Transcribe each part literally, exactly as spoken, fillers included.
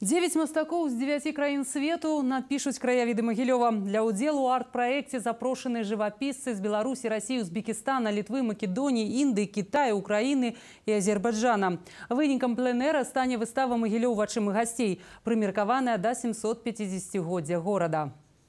Девять мастакоў з дзевяці краін свету напишут краявіды Магілёва. Для удзелу у арт-проекте запрошены живописцы з Беларусі, России, Узбекистана, Литвы, Македонии, Индии, Китая, Украины и Азербайджана. Вынікам пленэра стане выстава «Магілёў вачыма гасцей», прымеркаваная да семьсот-пятидесятигоддзя города.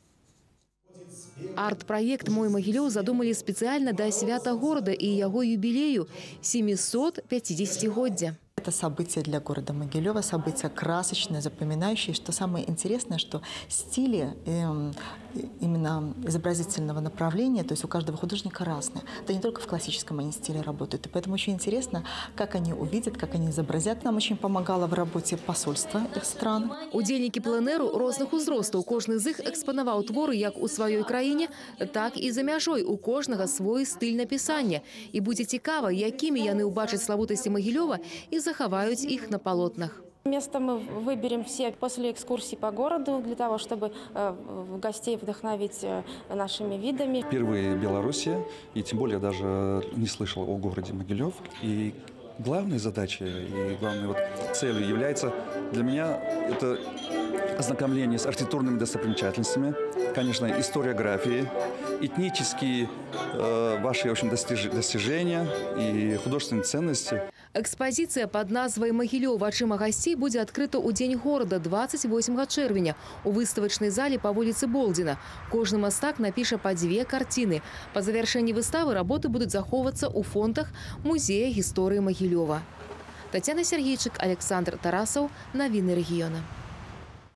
Арт-проект «Мой Магілёў» задумали специально до свята города и его юбилею – семисот-пятидесятигоддзя. Это событие для города Могилева, событие красочное, запоминающее. Что самое интересное, что стили э, именно изобразительного направления, то есть у каждого художника разные. Это не только в классическом они стиле работают. И поэтому очень интересно, как они увидят, как они изобразят. Нам очень помогало в работе посольства их стран. Удзельнікі пленэру розных узростаў. Кожны з іх экспанаваў творы як у сваёй краіне, так і за мяжой. У кожнага свой стыль напісання. І будзе цікава, якімі яны ўбачаць славутасці Магілёва і захаваюць их на полотнах. Место мы выберем все после экскурсии по городу, для того, чтобы гостей вдохновить нашими видами. Впервые в Беларуси, и тем более даже не слышал о городе Могилев. И главной задачей и главной вот целью является для меня это ознакомление с архитектурными достопримечательностями, конечно, историографией, этнические э, ваши в общем, достиж, достижения и художественные ценности. Экспозиция под назвой «Магілёў вачыма гасцей» будет открыта у День города двадцать восьмого чэрвеня у выставочной зале по улице Болдина. Кожны мастак напишет по две картины. По завершении выставы работы будут заховываться у фондах Музея истории Магілёва. Татьяна Сергейчик, Александр Тарасов. Новины региона.